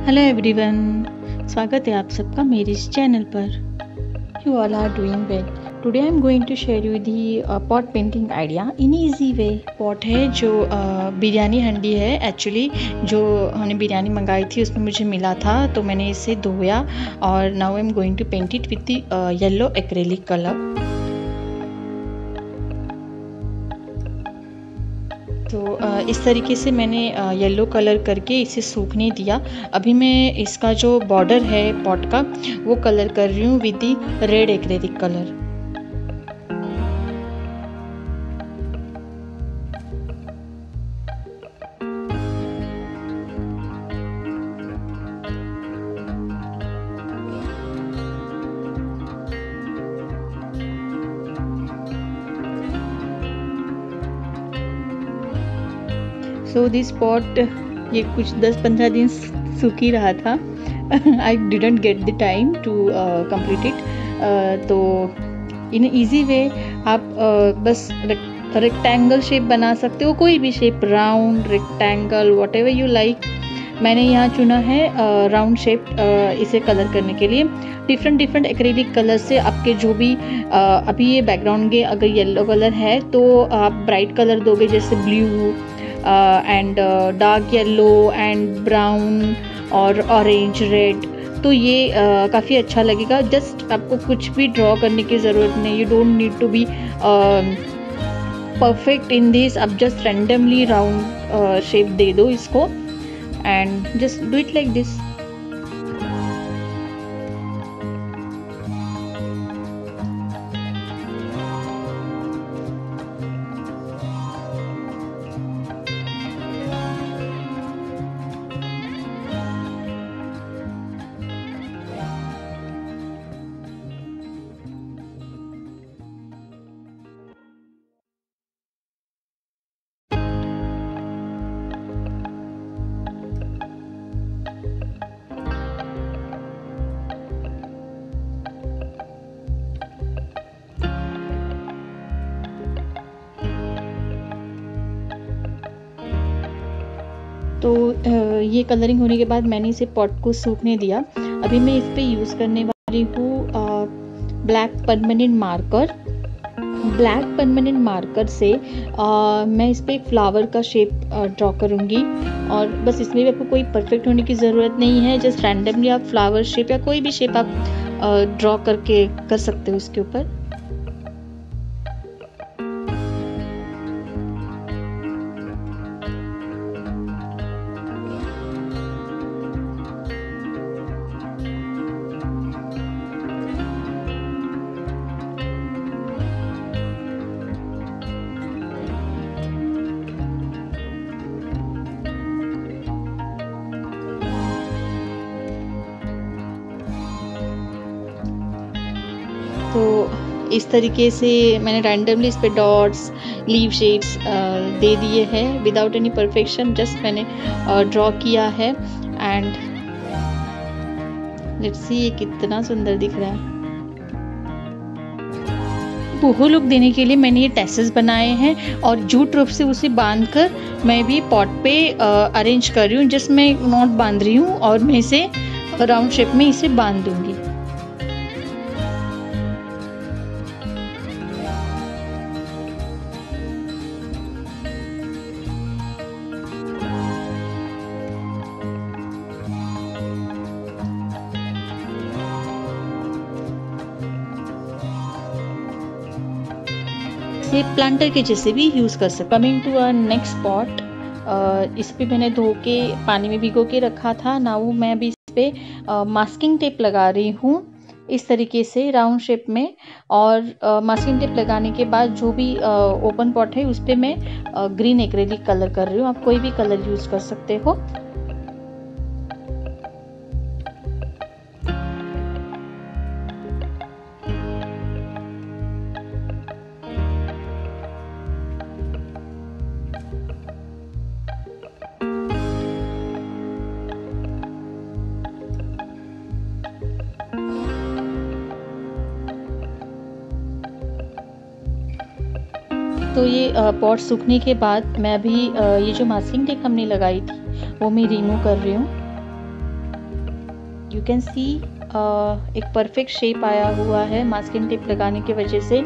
Hello everyone, स्वागत है आप सबका मेरे इस चैनल पर। You all are doing well. Today I am going to share you the pot painting idea in easy way. Pot है जो बिरयानी हंडी है। एक्चुअली जो हमने बिरयानी मंगाई थी उसमें मुझे मिला था, तो मैंने इसे धोया और now I am going to paint it with the yellow acrylic colour. तो इस तरीके से मैंने येलो कलर करके इसे सूखने दिया। अभी मैं इसका जो बॉर्डर है पॉट का वो कलर कर रही हूँ with the red acrylic colour. So this pot ये कुछ 10-15 दिन सूख ही रहा था। I didn't get the time to complete it. तो इन ईजी वे आप बस रेक्टेंगल शेप बना सकते हो, कोई भी shape, round, rectangle, whatever you like. मैंने यहाँ चुना है राउंड शेप इसे कलर करने के लिए। डिफरेंट एक्रेलिक कलर से आपके जो भी अभी ये बैकग्राउंड के अगर येलो कलर है तो आप ब्राइट कलर दोगे, जैसे blue and dark yellow and brown और ऑरेंज, रेड, तो ये काफ़ी अच्छा लगेगा। जस्ट आपको कुछ भी ड्रॉ करने की ज़रूरत नहीं, you don't need to be perfect in this. आप जस्ट रैंडमली राउंड शेप दे दो इसको and just do it like this. तो ये कलरिंग होने के बाद मैंने इसे पॉट को सूखने दिया। अभी मैं इस पे यूज़ करने वाली हूँ black permanent marker. Black permanent marker से मैं इस पे फ्लावर का शेप ड्रॉ करूँगी। और बस इसमें भी आपको कोई परफेक्ट होने की ज़रूरत नहीं है, जस्ट रैंडमली आप फ्लावर शेप या कोई भी शेप आप ड्रॉ करके कर सकते हो इसके ऊपर। तो इस तरीके से मैंने रैंडमली इस पे डॉट्स, लीव शेड्स दे दिए हैं विदाउट एनी परफेक्शन। जस्ट मैंने ड्रॉ किया है एंड लेट्स सी ये कितना सुंदर दिख रहा है। बोहो लुक देने के लिए मैंने ये टैसेस बनाए हैं और जूट रोप से उसे बांधकर मैं भी पॉट पे अरेंज कर रही हूँ। जस्ट मैं नॉट बांध रही हूँ और मैं इसे राउंड शेप में इसे बांध दूंगी। प्लांटर के जैसे भी यूज़ कर सकते। Coming to a next pot, इस पे मैंने धो के पानी में भिगो के रखा था। नाउ मैं अभी इस पे मास्किंग टेप लगा रही हूँ इस तरीके से राउंड शेप में। और मास्किंग टेप लगाने के बाद जो भी ओपन पॉट है उस पर मैं ग्रीन एक्रेलिक कलर कर रही हूँ। आप कोई भी कलर यूज़ कर सकते हो। तो ये पॉट सूखने के बाद मैं अभी ये जो मास्किंग टेप हमने लगाई थी वो मैं रिमूव कर रही हूँ। यू कैन सी एक परफेक्ट शेप आया हुआ है मास्किंग टेप लगाने की वजह से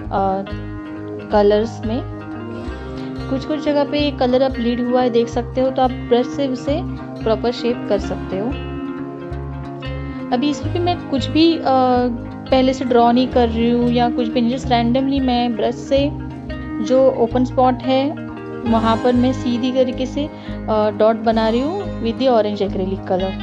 कलर्स में। कुछ कुछ जगह पे कलर अब ब्लीड हुआ है, देख सकते हो, तो आप ब्रश से उसे प्रॉपर शेप कर सकते हो। अभी इसमें भी मैं कुछ भी पहले से ड्रॉ नहीं कर रही हूँ या कुछ भी नहीं, जस्ट रैंडमली मैं ब्रश से जो ओपन स्पॉट है वहाँ पर मैं सीधी तरीके से डॉट बना रही हूँ with the orange acrylic colour.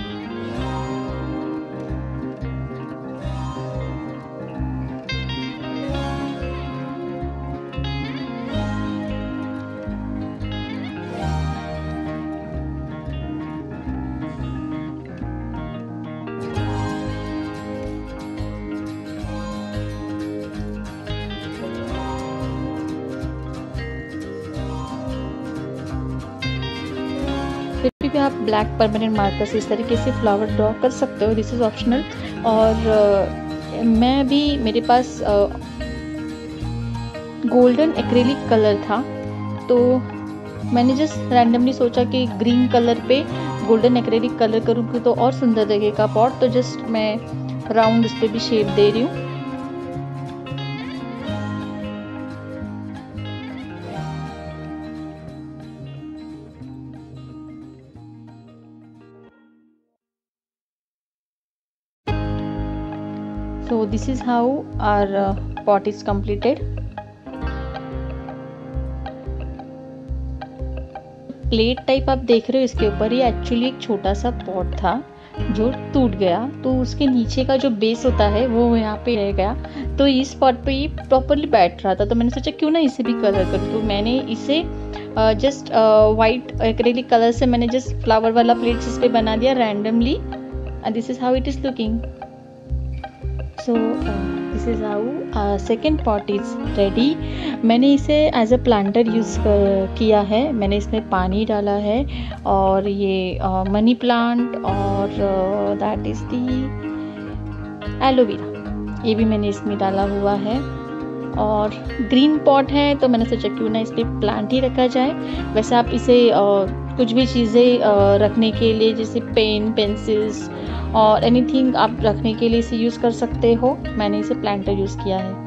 फिर भी आप ब्लैक परमानेंट मार्कर से इस तरीके से फ्लावर ड्रॉ कर सकते हो, दिस इज़ ऑप्शनल। और मैं भी, मेरे पास गोल्डन एक्रेलिक कलर था, तो मैंने जस्ट रैंडमली सोचा कि ग्रीन कलर पे गोल्डन एक्रेलिक कलर करूँगी तो और सुंदर लगेगा पॉट, तो जस्ट मैं राउंड उस पर भी शेप दे रही हूँ। So this is how our pot is completed. Plate type आप देख रहे हो इसके ऊपर, ये एक्चुअली एक छोटा सा पॉट था जो टूट गया, तो उसके नीचे का जो बेस होता है वो यहाँ पे रह गया, तो इस पॉट पे ये प्रॉपरली बैठ रहा था, तो मैंने सोचा क्यों ना इसे भी कलर करूँ। तो मैंने इसे जस्ट वाइट एक्रेलिक कलर से मैंने जस्ट फ्लावर वाला प्लेट इस पे बना दिया randomly, and this is how it is looking. So this is how second pot is ready. मैंने इसे एज अ प्लांटर यूज़ किया है, मैंने इसमें पानी डाला है और ये मनी प्लांट और दैट इज़ दी एलोवेरा, ये भी मैंने इसमें डाला हुआ है। और ग्रीन पॉट है तो मैंने सोचा क्यों ना इस पर प्लांट ही रखा जाए। वैसे आप इसे कुछ भी चीज़ें रखने के लिए, जैसे पेन, पेंसिल्स और एनीथिंग आप रखने के लिए इसे यूज़ कर सकते हो। मैंने इसे प्लांटर यूज़ किया है।